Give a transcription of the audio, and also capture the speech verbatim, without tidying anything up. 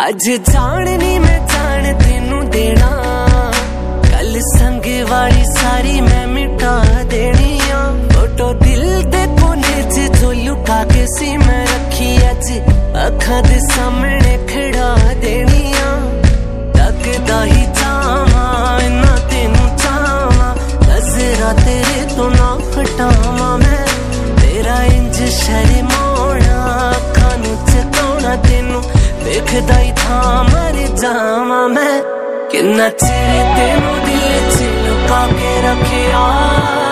अज जाननी मैं जान तेनू देना, कल संग वाली सारी मैं मिटा देनी आ। फोटो दिल दे कोने च जो लुका के सी मैं रखी अज अखां दे सामने खड़ा देनी आ। तकदा ही चावा इन्ना तेनू चावा, नजरा तेरे तो ना हटावा मैं। तेरा इंज शर्माना अखां नू चकाउणा, तेनू देखदा ही था मर जावा मैं। किन्ना चिर तेनू दिल च लुका के रखिया।